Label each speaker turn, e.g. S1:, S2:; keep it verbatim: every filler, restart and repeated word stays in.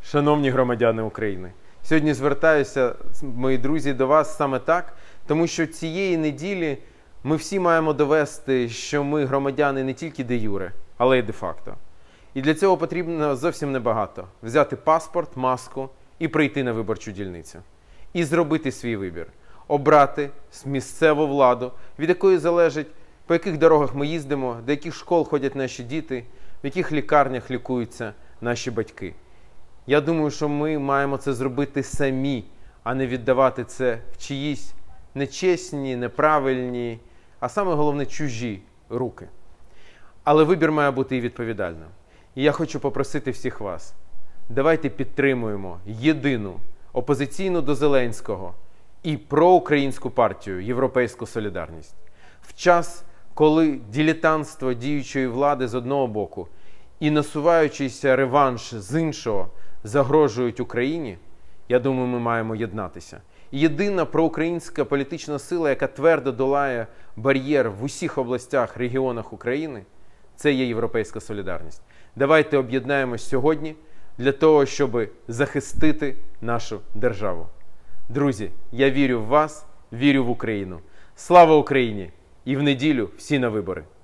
S1: Шановні громадяни України, сьогодні звертаюся, мої друзі, до вас саме так, тому що цієї неділі ми всі маємо довести, що ми громадяни не тільки де-юре, але й де-факто. І для цього потрібно зовсім небагато. Взяти паспорт, маску і прийти на виборчу дільницю. І зробити свій вибір. Обрати місцеву владу, від якої залежить, по яких дорогах ми їздимо, до яких школ ходять наші діти, в яких лікарнях лікуються наші батьки. Я думаю, що ми маємо це зробити самі, а не віддавати це в чиїсь нечесні, неправильні, а саме головне чужі руки. Але вибір має бути і відповідальним. І я хочу попросити всіх вас, давайте підтримуємо єдину, опозиційну до Зеленського і проукраїнську партію «Європейську солідарність». В час, коли дилетантство діючої влади з одного боку і насуваючийся реванш з іншого загрожують Україні, я думаю, ми маємо єднатися. Єдина проукраїнська політична сила, яка твердо долає бар'єр в усіх областях, регіонах України, це є «Європейська солідарність». Давайте об'єднаємось сьогодні для того, щоб захистити нашу державу. Друзі, я вірю в вас, вірю в Україну. Слава Україні! І в неділю всі на вибори!